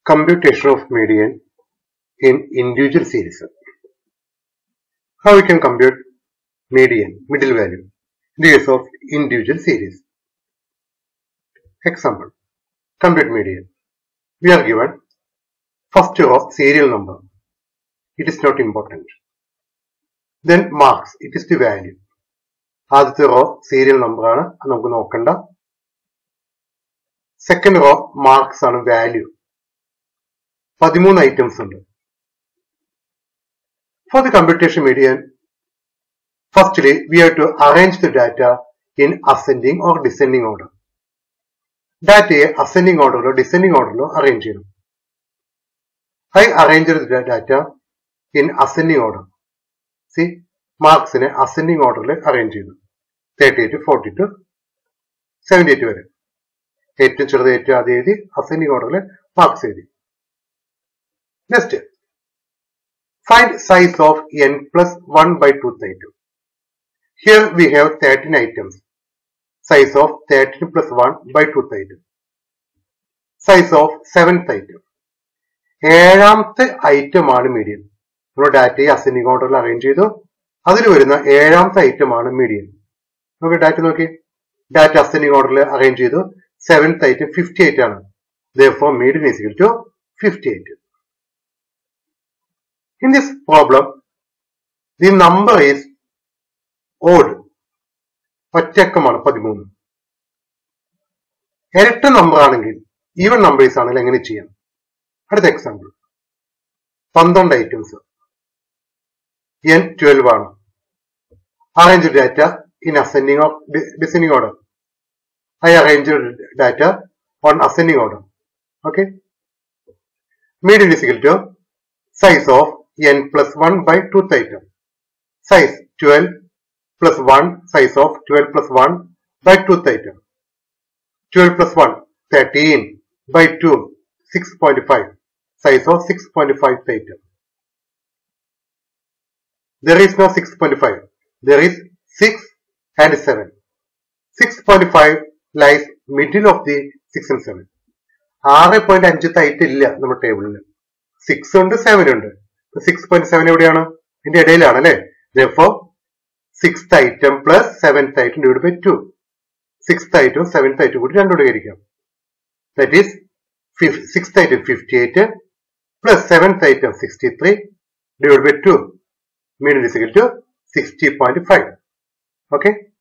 Computation of median in individual series. How we can compute median, middle value, in the case of individual series. Example, compute median. We are given first row serial number. It is not important. Then marks, it is the value. ആദ്യത്തെ row serial number ആണ്, നമുക്ക് നോക്കണ്ട. Second row marks ആണ്, value. 13 items ഉണ്ട്. For the computation median, firstly we have to arrange the data in ascending or descending order. ഡാറ്റയെ ascending order or descending order arrange ചെയ്യണം. I arranged the data in ascending order. See, മാർക്സിനെ ascending order arrange ചെയ്തു. 38, 42, 78 വരെ. ഏറ്റവും ചെറുത് ഏറ്റവും ആദ്യം എഴുതി ascending order മാർക്സ് എഴുതി. Next, find size of n plus 1 by 232. Here we have 13 items. Size of 13 plus 1 by 232. Size of 7th item. ഏഴാമത്തെ ഐറ്റം ആണ് മീഡിയൻ. നമ്മൾ ഡാറ്റയെ ascending order അറേഞ്ച് ചെയ്തു. അതിൽ വരുന്ന ഏഴാമത്തെ ഐറ്റം ആണ് മീഡിയൻ. നമുക്ക് ഡാറ്റ നോക്കി. ഡാറ്റ ascending order അറേഞ്ച് ചെയ്തു. 7th item 58 ആണ്. Therefore, median is equal to 58. In this problem, the number is odd. ഒറ്റക്കമാണ് 13. ഇരട്ട നമ്പർ ആണെങ്കിൽ, ഈവൻ നമ്പേഴ്സ് ആണെങ്കിൽ എങ്ങനെ ചെയ്യാം? അടുത്ത എക്സാമ്പിൾ, 12 ഐറ്റംസ്, n 12 ആണ്. Arrange data in ascending or descending order. I arrange data on ascending order. Okay. Median is equal to size of n plus 1 by 2th item. Size 12 plus 1, size of 12 plus 1 by 2th item. 12 plus 1, 13 by 2, 6.5. Size of 6.5th item. There is no 6.5. There is 6 and 7. 6.5 lies middle of the 6 and 7. 6.5 ആയിട്ട് ഇല്ല നമ്മുടെ ടേബിളിൽ. 6 ഉണ്ട്, 7 ഉണ്ട്. 6.7 എവിടെയാണ്? ഇതിന്റെ ഇടയിലാണ് അല്ലെ? Therefore, 6th item plus 7th item divided by 2. 6th item 7th item കൂടി രണ്ടോട് ഹരിക്കാം. That is 6th item 58 plus 7th item 63 divided by 2. Median is equal to 60.5. Okay.